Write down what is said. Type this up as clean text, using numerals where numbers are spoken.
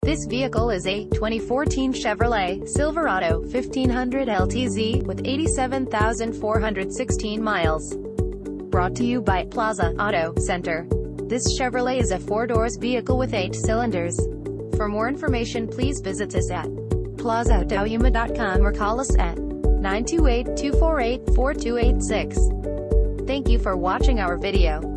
This vehicle is a 2014 Chevrolet Silverado 1500 LTZ with 87,416 miles. Brought to you by Plaza Auto Center. This Chevrolet is a 4-doors vehicle with 8 cylinders. For more information, please visit us at plazaautoyuma.com or call us at 928-248-4286. Thank you for watching our video.